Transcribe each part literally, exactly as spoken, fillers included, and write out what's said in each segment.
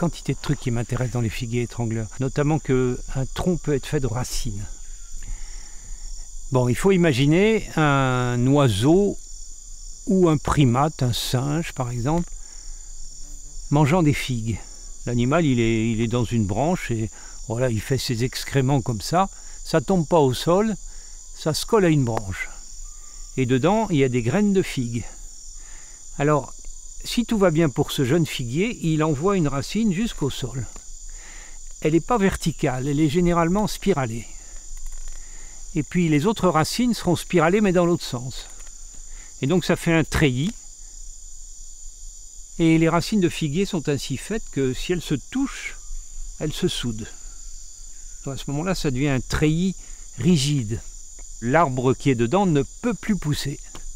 quantité de trucs qui m'intéressent dans les figuiers étrangleurs, notamment qu'un tronc peut être fait de racines. Bon, il faut imaginer un oiseau ou un primate, un singe par exemple, mangeant des figues. L'animal, il est, il est dans une branche et voilà, il fait ses excréments comme ça. Ça ne tombe pas au sol, ça se colle à une branche. Et dedans, il y a des graines de figues. Alors, si tout va bien pour ce jeune figuier, il envoie une racine jusqu'au sol. Elle n'est pas verticale, elle est généralement spiralée. Et puis les autres racines seront spiralées mais dans l'autre sens. Et donc ça fait un treillis. Et les racines de figuier sont ainsi faites que si elles se touchent, elles se soudent. Donc à ce moment-là, ça devient un treillis rigide. L'arbre qui est dedans ne peut plus pousser.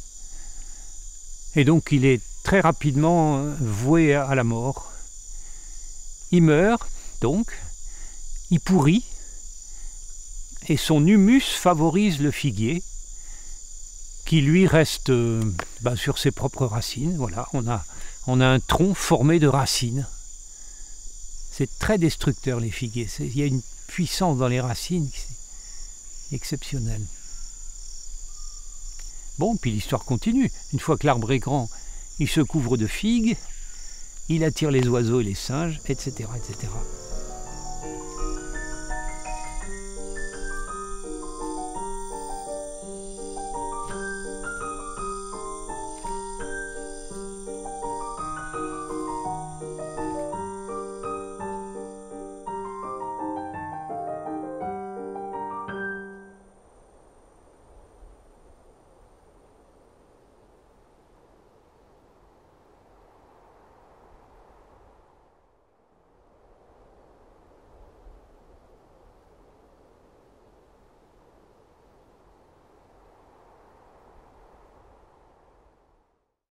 Et donc il est très rapidement voué à la mort. Il meurt, donc, il pourrit, et son humus favorise le figuier, qui lui reste euh, bah, sur ses propres racines. Voilà, on a, on a un tronc formé de racines. C'est très destructeur les figuiers. Il y a une puissance dans les racines qui est exceptionnelle. Bon, puis l'histoire continue. Une fois que l'arbre est grand, il se couvre de figues, il attire les oiseaux et les singes, et cetera, et cetera.